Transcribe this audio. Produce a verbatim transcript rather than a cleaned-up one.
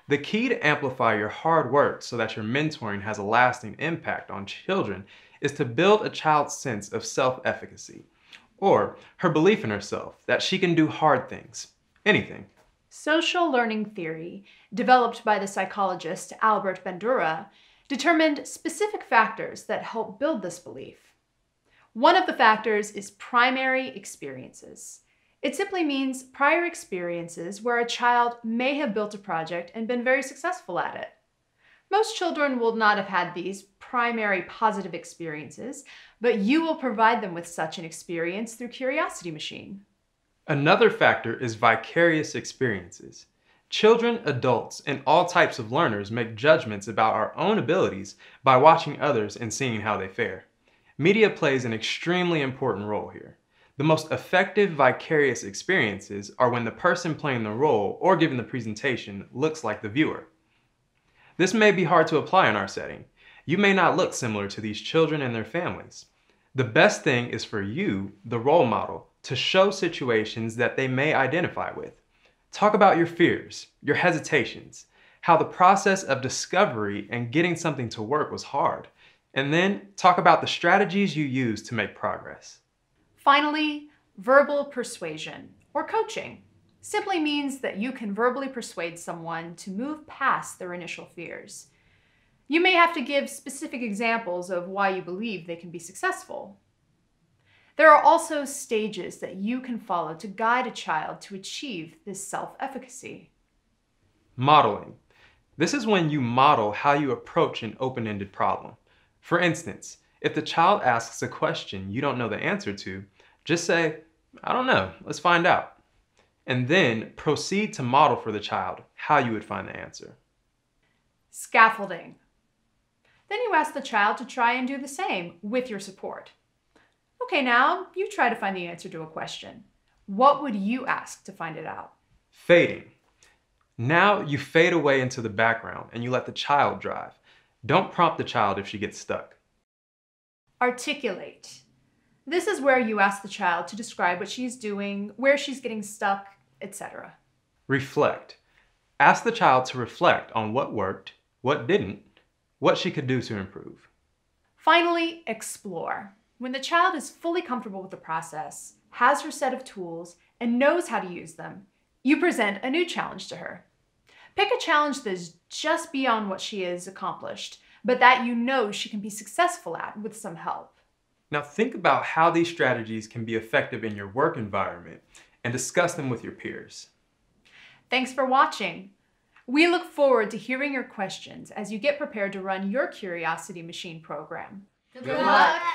The key to amplify your hard work so that your mentoring has a lasting impact on children is to build a child's sense of self-efficacy, or her belief in herself that she can do hard things, anything. Social learning theory, developed by the psychologist Albert Bandura, determined specific factors that help build this belief. One of the factors is primary experiences. It simply means prior experiences where a child may have built a project and been very successful at it. Most children will not have had these primary positive experiences, but you will provide them with such an experience through Curiosity Machine. Another factor is vicarious experiences. Children, adults, and all types of learners make judgments about our own abilities by watching others and seeing how they fare. Media plays an extremely important role here. The most effective vicarious experiences are when the person playing the role or giving the presentation looks like the viewer. This may be hard to apply in our setting. You may not look similar to these children and their families. The best thing is for you, the role model, to show situations that they may identify with. Talk about your fears, your hesitations, how the process of discovery and getting something to work was hard, and then talk about the strategies you use to make progress. Finally, verbal persuasion, or coaching, simply means that you can verbally persuade someone to move past their initial fears. You may have to give specific examples of why you believe they can be successful. There are also stages that you can follow to guide a child to achieve this self-efficacy. Modeling. This is when you model how you approach an open-ended problem. For instance, if the child asks a question you don't know the answer to, just say, "I don't know, let's find out." And then proceed to model for the child how you would find the answer. Scaffolding. Then you ask the child to try and do the same with your support. Okay, now you try to find the answer to a question. What would you ask to find it out? Fading. Now you fade away into the background and you let the child drive. Don't prompt the child if she gets stuck. Articulate. This is where you ask the child to describe what she's doing, where she's getting stuck, et cetera. Reflect. Ask the child to reflect on what worked, what didn't, what she could do to improve. Finally, explore. When the child is fully comfortable with the process, has her set of tools, and knows how to use them, you present a new challenge to her. Pick a challenge that is just beyond what she has accomplished, but that you know she can be successful at with some help. Now think about how these strategies can be effective in your work environment and discuss them with your peers. Thanks for watching. We look forward to hearing your questions as you get prepared to run your Curiosity Machine program. Good luck!